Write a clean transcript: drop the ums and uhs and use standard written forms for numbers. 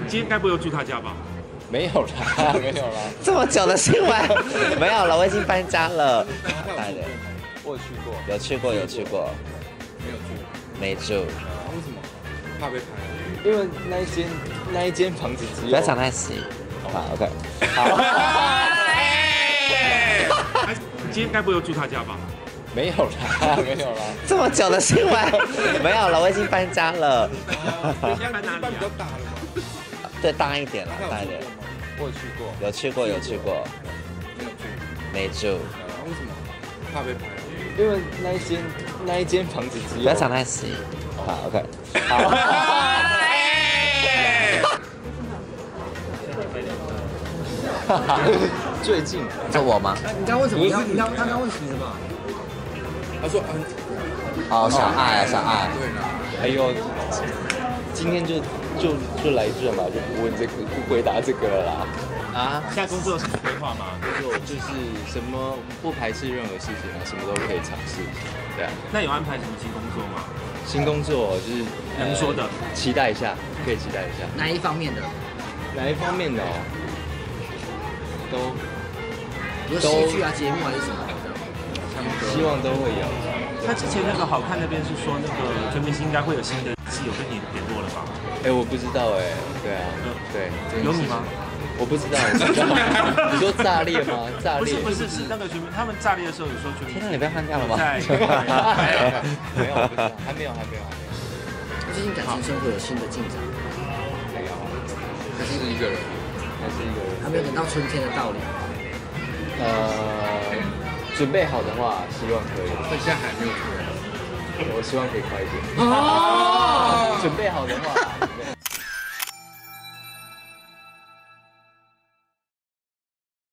今天该不会又住他家吧？ 没有啦，没有啦。 这么久的新闻没有了，我已经搬家了。大的， 我有去过， 有去过，有去过， 没有住。 没住。 为什么？怕被拍？因为那一间房子只有。 不要讲太细。好 ，OK。好。 今天该不会又住他家吧？ 没有啦，没有啦。 这么久的新闻没有了，我已经搬家了。 现在搬哪里啊？ 比较大了吗？ 对，大一点了，大一点。 我有去过， 有去过，有去过， 没有住。 没住。 为什么？怕被拍？因为那一间房子只有。 不要讲太细。好 ，OK。好。 最近。 就我吗？ 你刚问什么？你刚问什么？ 他说哦，小爱啊，小爱。 对啦。还有，今天就来这嘛，就不问这个，不回答这个了啦。 啊，现在工作有什么规划吗？ 就是什么不排斥任何事情啊，什么都可以尝试。对啊。 那有安排什么新工作吗？ 新工作就是能说的， 期待一下，可以期待一下。 哪一方面的？ 哪一方面的哦？ 比如戏剧啊、节目还是什么的？ 希望都会有。 他之前那个好看那边是说那个全明星应该会有新的戏，有跟你联络了吧？ 哎，我不知道哎。对啊，对。 有你吗？ 我不知道。你说炸裂吗？炸裂？ 不是，是那个全明，他们炸裂的时候有说全明。 天哪，你不要换掉了吗？ 在。 没有，还没有。 最近感情生活有新的进展？ 没有，还是一个人。 还没有等到春天的到来。 准备好的话，希望可以。但现在还没有出来。我希望可以快一点。 哦。 准备好的话。